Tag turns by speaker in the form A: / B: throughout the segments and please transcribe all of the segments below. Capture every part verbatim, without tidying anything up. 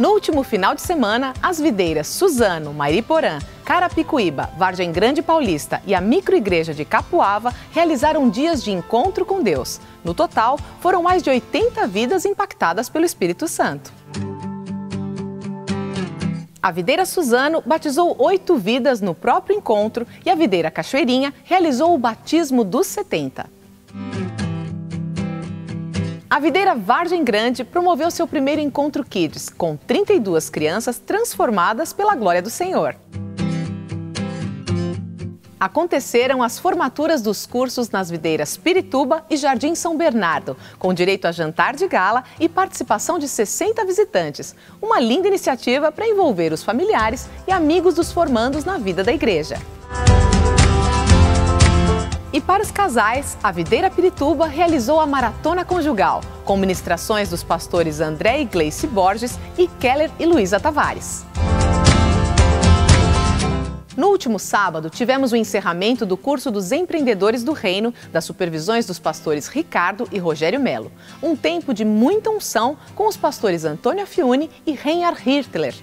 A: No último final de semana, as videiras Suzano, Mariporã, Carapicuíba, Vargem Grande Paulista e a microigreja de Capuava realizaram dias de encontro com Deus. No total, foram mais de oitenta vidas impactadas pelo Espírito Santo. A videira Suzano batizou oito vidas no próprio encontro e a videira Cachoeirinha realizou o batismo dos setenta. A videira Vargem Grande promoveu seu primeiro encontro Kids, com trinta e duas crianças transformadas pela glória do Senhor. Aconteceram as formaturas dos cursos nas videiras Pirituba e Jardim São Bernardo, com direito a jantar de gala e participação de sessenta visitantes. Uma linda iniciativa para envolver os familiares e amigos dos formandos na vida da igreja. E para os casais, a videira Pirituba realizou a Maratona Conjugal, com ministrações dos pastores André e Gleice Borges e Keller e Luísa Tavares. No último sábado, tivemos o encerramento do curso dos Empreendedores do Reino, das supervisões dos pastores Ricardo e Rogério Melo. Um tempo de muita unção com os pastores Antônio Fiune e Reinhard Hirtler.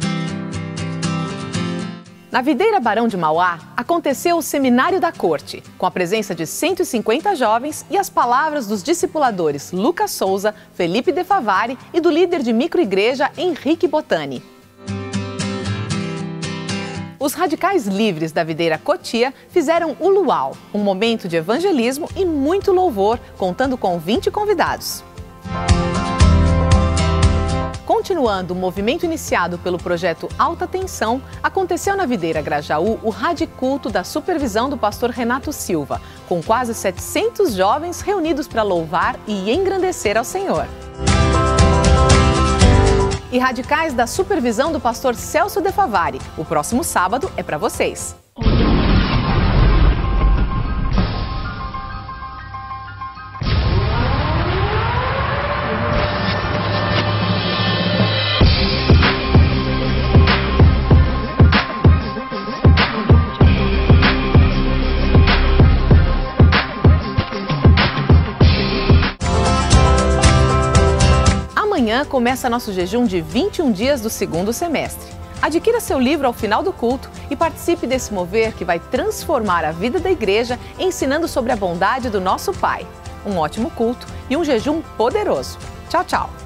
A: Na videira Barão de Mauá, aconteceu o Seminário da Corte, com a presença de cento e cinquenta jovens e as palavras dos discipuladores Lucas Souza, Felipe De Favari e do líder de microigreja Henrique Botani. Os radicais livres da videira Cotia fizeram o Luau, um momento de evangelismo e muito louvor, contando com vinte convidados. Continuando o movimento iniciado pelo projeto Alta Tensão, aconteceu na videira Grajaú o Radiculto da supervisão do pastor Renato Silva, com quase setecentos jovens reunidos para louvar e engrandecer ao Senhor. E radicais da supervisão do pastor Celso De Favari. O próximo sábado é para vocês. Amanhã começa nosso jejum de vinte e um dias do segundo semestre. Adquira seu livro ao final do culto e participe desse mover que vai transformar a vida da igreja, ensinando sobre a bondade do nosso Pai. Um ótimo culto e um jejum poderoso. Tchau, tchau!